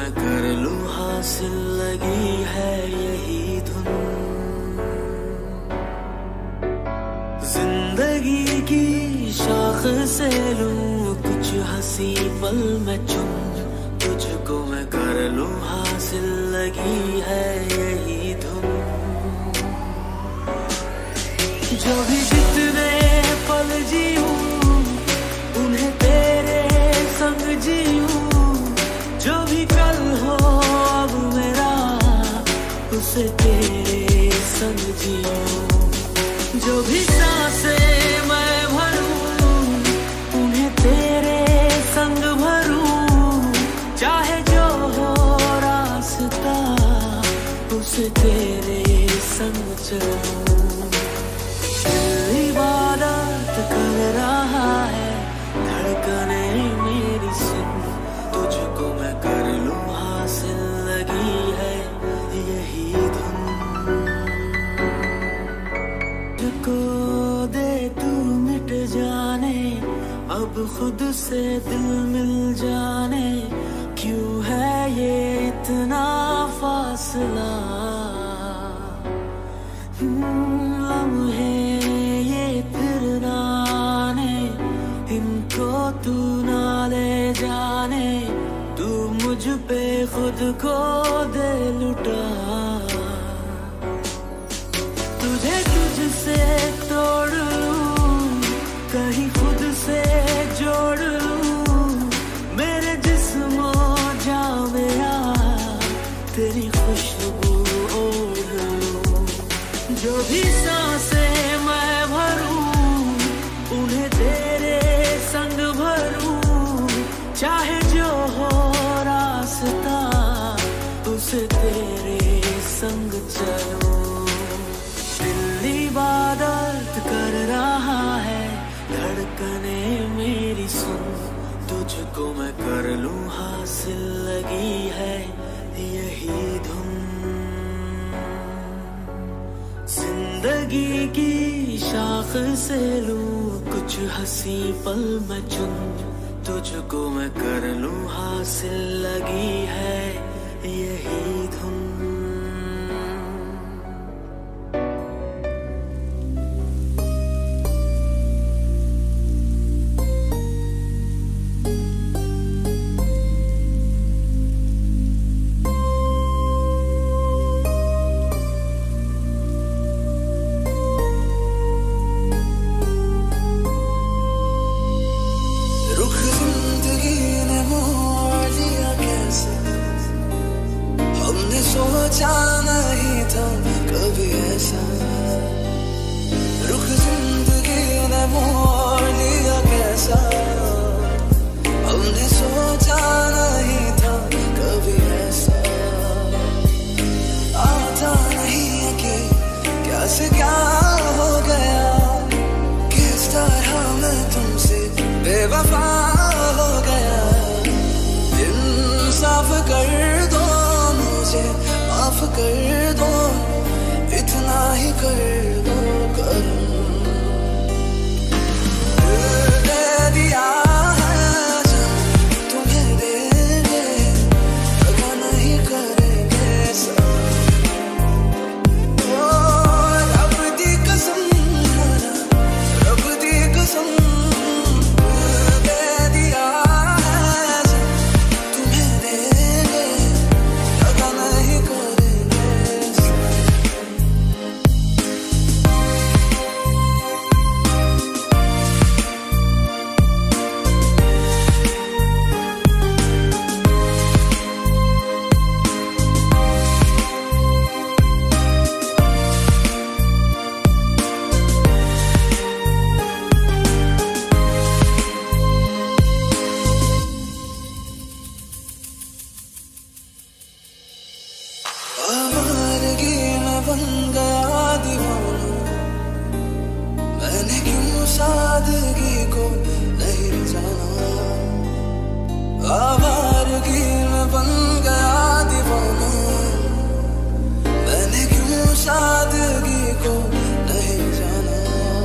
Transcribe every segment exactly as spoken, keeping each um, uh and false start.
मैं कर लूं हासिल, लगी है यही धुन। जिंदगी की शाख से लूं कुछ हंसी पल मैं चुन, तुझको मैं कर लूं हासिल, लगी है यही धुन। जो भी जितने पल जीऊं उन्हें तेरे संग जीऊं, जो भी कल हो अब मेरा उसे तेरे संग जीऊं। जो भी सांसें मैं भरूं उन्हें तेरे संग भरूं, चाहे जो हो रास्ता उसे तेरे संग चलूं। इबादत कर रहा है धड़कने मेरी सुन, तुझको मैं कर लूं हासिल, लगी है यही धुन। तुझको दे तू मिट जाने, अब खुद से दिल मिल जाने, क्यों है ये इतना फासला। लम्हे ये फिर ना आने, इनको तू ना ले जाने, तू मुझ पे खुद को दे लुटा। तुझे तुझसे तोड़ लूं, कहीं खुद से जोड़ लूं, मेरे जिस्मो जा मेरा तेरी खुशबू ओढ़ लूं। जो भी सांसें मैं भरूं उन्हें तेरे संग भरूं, चाहे जो हो रास्ता उसे तेरे संग चलूं। दिल इबादत कर रहा है धड़कने मेरी सुन, तुझको मैं कर लूं हासिल, लगी है यही धुन। जिंदगी की शाख से लूं कुछ हंसी पल मैं चुन, तुझको मैं कर लूं हासिल, लगी है यही धुन। सोचा नहीं था कभी ऐसा, रुख जिंदगी ने मोड़ लिया कैसा, हमने सोचा नहीं था कभी ऐसा। आता नहीं है कि क्या से क्या हो गया, किस तरह मैं तुमसे बेवफा हो गया। इंसाफ कर दो मुझे, माफ कर दो, इतना ही कर दो करम। दिल दे दिया है जब तुम्हें देंगे, लगा नहीं करेंगे सब। ओ रब दी कसम, रब दी कसम, दिल दे दिया है जब तुम्हें देंगे, लगा नहीं करेंगे सब। आवारगी में बन गया दीवाना, मैंने क्यों सादगी को नहीं जाना। आवारगी में बन गया दीवाना, मैंने क्यों सादगी को नहीं जाना।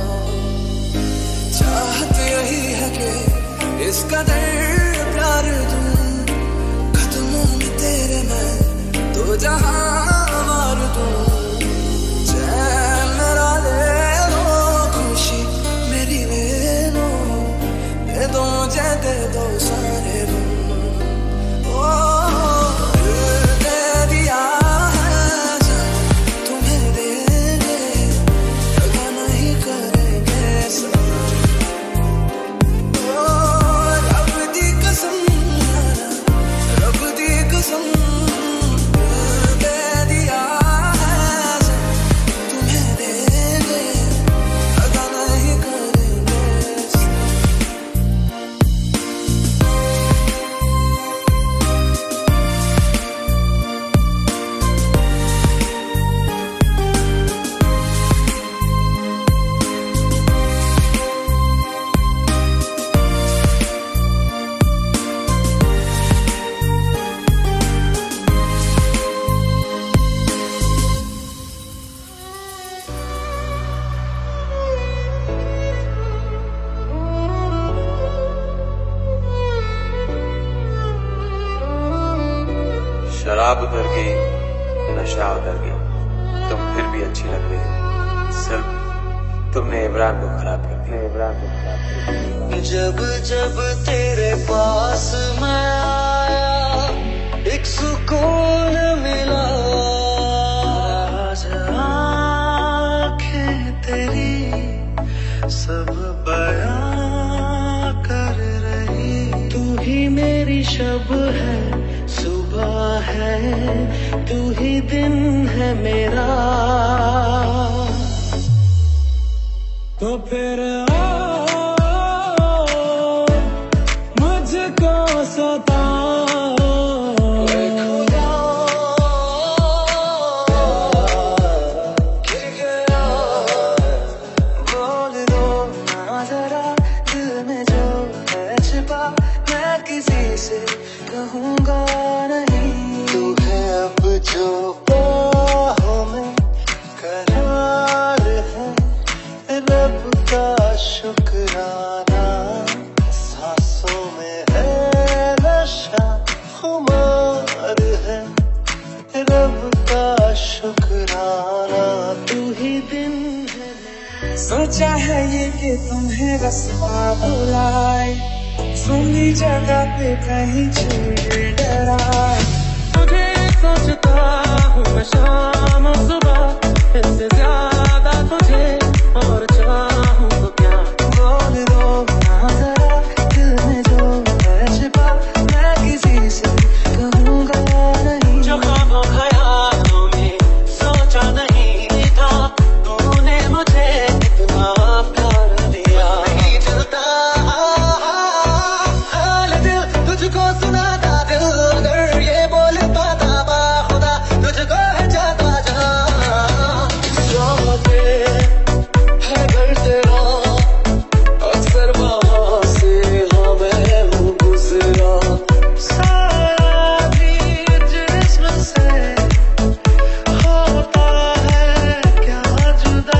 चाहत यही है कि इस कदर प्यार दूं, कदमों में तेरे शराब उतर गई, नशा उतर गया, तुम फिर भी अच्छी लग रही हो। सिर्फ तुमने इमरान को खराब कर दिया। इमरान को खराब कर दिया। जब जब तेरे पास मैं आया, एक सुकून मिला। आज आँखें तेरी सब बयां कर रही। तू ही मेरी शब है, सुबह है, तू ही दिन है मेरा। तो फिर आओ मुझको सताओ, खुदा गिर गया। बोल दो ना जरा दिल में जो है छिपा, मैं किसी से कहूँगा नहीं। तू है अब जो बाहों में करार है, रब का शुक्राना। सांसों में है नशा, खुमार है, रब का शुक्राना। तू ही दिन है। सोचा है ये कि तुम्हें रस्ता बुलाए, सुनी जगह पे कहीं छेड़ डराए। तुझे सोचता हूँ मैं शाम सुबह, इससे ज्यादा तुझे और चाहूँ तो क्या। बोल दो ना जरा दिल में जो है छिपा, मैं किसी से कहूँगा नहीं। जो ख्वाबों ख्यालों में सोचा नहीं था, तूने मुझे इतना प्यार दिया। नहीं चलता हाल दिल तुझको सुनाता, दिल अगर ये बोल पाता बाखुदा तुझको है जाता जहाँ। जाते है घर तेरा अक्सर वहाँ से, हाँ मैं हूँ गुजरा। सारा भी जिस्म से होता है क्या जुदा,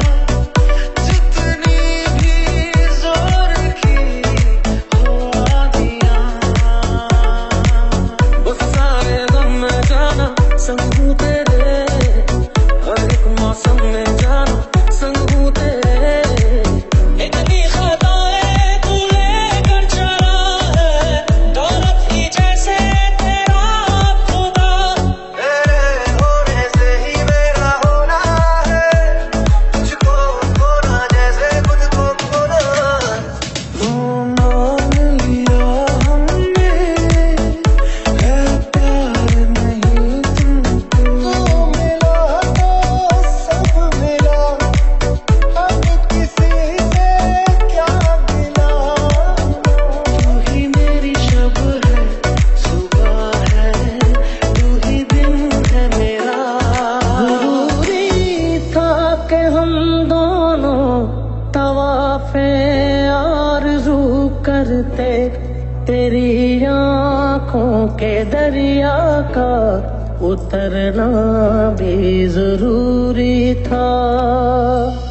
जितनी भी जोर की हो आदियाँ। बस सारे गम में जाना संग हूँ तेरे, हर एक मौसम में जाना संग हूँ तेरे। इतनी खताएं तू लेकर चला है, दौलत ही जैसे तेरा खुदा। तेरे होने से ही मेरा होना है, तुझको खोना जैसे खुद को खोना। मान लिया हमने है प्यार नहीं तुमको, मिला तो सब मिला, अब किसी से क्या गिला। तू ही मेरी शब है, सुबह है, तू ही दिन है मेरा। जरूरी था कि हम दोनों तवाफ़े आरज़ू करते, तेरी आँखों के दरिया का उतरना भी जरूरी था।